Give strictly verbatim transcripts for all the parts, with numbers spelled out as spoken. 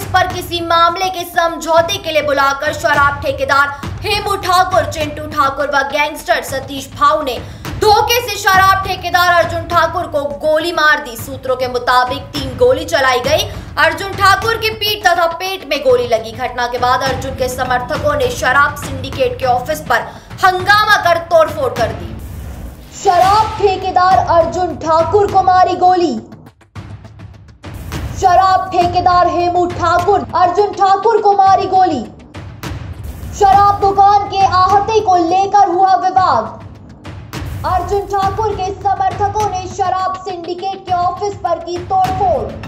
पर किसी मामले के समझौते के लिए बुलाकर शराब ठेकेदार हेमू ठाकुर, चिंटू ठाकुर व गैंगस्टर सतीश भाऊ ने धोखे से शराब ठेकेदार अर्जुन ठाकुर को गोली मार दी। सूत्रों के मुताबिक तीन गोली चलाई गई। अर्जुन ठाकुर की पीठ तथा पेट में गोली लगी। घटना के बाद अर्जुन के समर्थकों ने शराब सिंडिकेट के ऑफिस पर हंगामा कर तोड़फोड़ कर दी। शराब ठेकेदार अर्जुन ठाकुर को मारी गोली। शराब ठेकेदार हेमू ठाकुर अर्जुन ठाकुर को मारी गोली। शराब दुकान के आहते को लेकर हुआ विवाद। अर्जुन ठाकुर के समर्थकों ने शराब सिंडिकेट के ऑफिस पर की तोड़फोड़।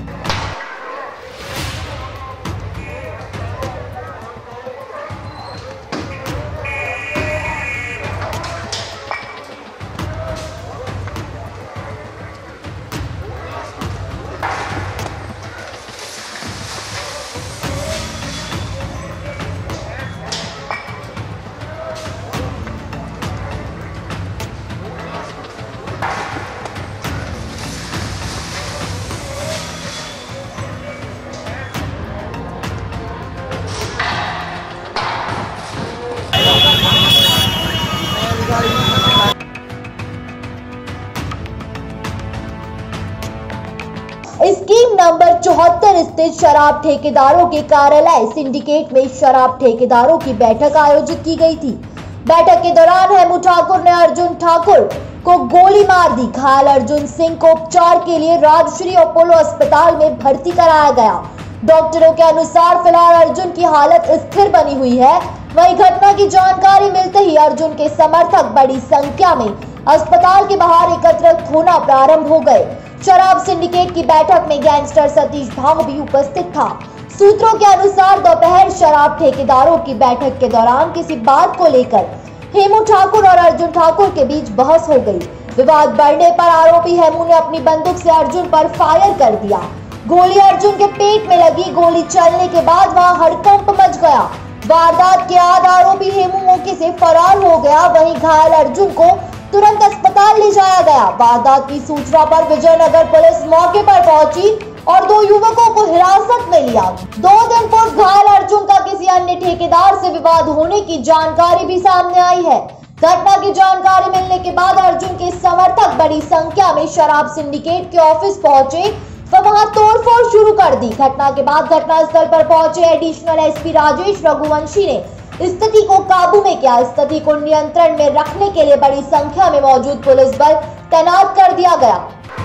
स्कीम नंबर चौहत्तर स्थित शराब ठेकेदारों के कार्यालय सिंडिकेट में शराब ठेकेदारों की बैठक आयोजित की गई थी। बैठक के दौरान हेमू ठाकुर ने अर्जुन ठाकुर को गोली मार दी। घायल अर्जुन सिंह को उपचार के लिए राजश्री अपोलो अस्पताल में भर्ती कराया गया। डॉक्टरों के अनुसार फिलहाल अर्जुन की हालत स्थिर बनी हुई है। वहीं घटना की जानकारी मिलते ही अर्जुन के समर्थक बड़ी संख्या में अस्पताल के बाहर एकत्रित होना प्रारंभ हो गए। शराब सिंडिकेट की बैठक में गैंगस्टर सतीश भाऊ भी उपस्थित था। सूत्रों के अनुसार दोपहर शराब ठेकेदारों की बैठक के दौरान किसी बात को लेकर हेमू ठाकुर और अर्जुन ठाकुर के बीच बहस हो गई। विवाद बढ़ने पर आरोपी हेमू ने अपनी बंदूक से अर्जुन पर फायर कर दिया। गोली अर्जुन के पेट में लगी। गोली चलने के बाद वहां हड़कंप मच गया। वारदात के बाद आरोपी हेमू मौके से फरार हो गया। वहीं घायल अर्जुन को तुरंत अस्पताल ले जाया गया। वारदात की सूचना पर विजयनगर पुलिस मौके पर पहुंची और दो युवकों को हिरासत में लिया। दो दिन पूर्व घायल अर्जुन का किसी अन्य ठेकेदार से विवाद होने की जानकारी भी सामने आई है। घटना की जानकारी मिलने के बाद अर्जुन के समर्थक बड़ी संख्या में शराब सिंडिकेट के ऑफिस पहुंचे व वहां तोड़फोड़ शुरू कर दी। घटना के बाद घटनास्थल पर पहुंचे एडिशनल एसपी राजेश रघुवंशी ने स्थिति को काबू में किया। स्थिति को नियंत्रण में रखने के लिए बड़ी संख्या में मौजूद पुलिस बल तैनात कर दिया गया।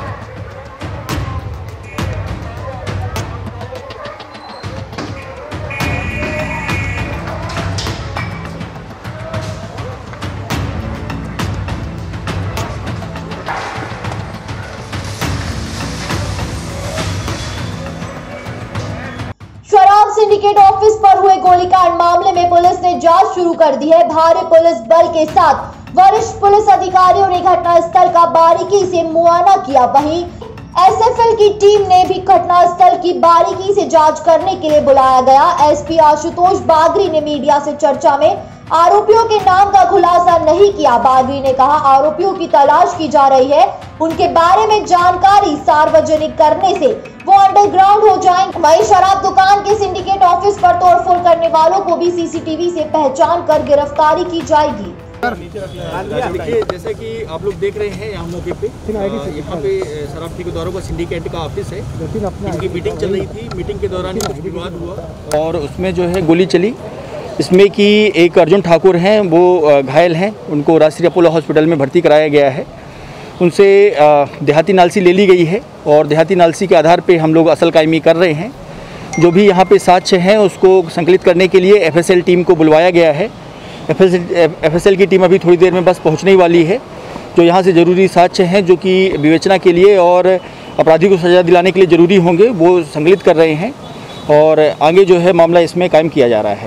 शराब सिंडिकेट ऑफिस पर हुए गोलीकांड मामले में पुलिस ने जांच शुरू कर दी है। भारी पुलिस बल के साथ वरिष्ठ पुलिस अधिकारियों ने घटनास्थल का बारीकी से मुआयना किया। वहीं एसएफएल की टीम ने भी घटनास्थल की बारीकी से जांच करने के लिए बुलाया गया। एसपी आशुतोष बागरी ने मीडिया से चर्चा में आरोपियों के नाम का खुलासा नहीं किया। बागरी ने कहा आरोपियों की तलाश की जा रही है। उनके बारे में जानकारी सार्वजनिक करने से वो अंडरग्राउंड हो जाएंगे। वहीं शराब दुकान के सिंडिकेट ऑफिस पर तोड़फोड़ करने वालों को भी सीसीटीवी से पहचान कर गिरफ्तारी की जाएगी। देखिए, जैसे कि आप लोग देख रहे हैं यहाँ मौके पे यहाँ पे शराब ठेकेदारों का सिंडिकेट का ऑफिस है। इनकी मीटिंग चल रही थी। मीटिंग के दौरान कुछ विवाद हुआ और उसमें जो है गोली चली। इसमें कि एक अर्जुन ठाकुर हैं, वो घायल हैं। उनको राजश्री अपोलो हॉस्पिटल में भर्ती कराया गया है। उनसे देहाती नालसी ले ली गई है और देहाती नालसी के आधार पे हम लोग असल कायमी कर रहे हैं। जो भी यहाँ पे साक्ष्य हैं उसको संकलित करने के लिए एफएसएल टीम को बुलवाया गया है। एफएसएल की टीम अभी थोड़ी देर में बस पहुँचने वाली है। जो यहाँ से ज़रूरी साक्ष्य हैं जो कि विवेचना के लिए और अपराधी को सज़ा दिलाने के लिए ज़रूरी होंगे वो संकलित कर रहे हैं और आगे जो है मामला इसमें कायम किया जा रहा है।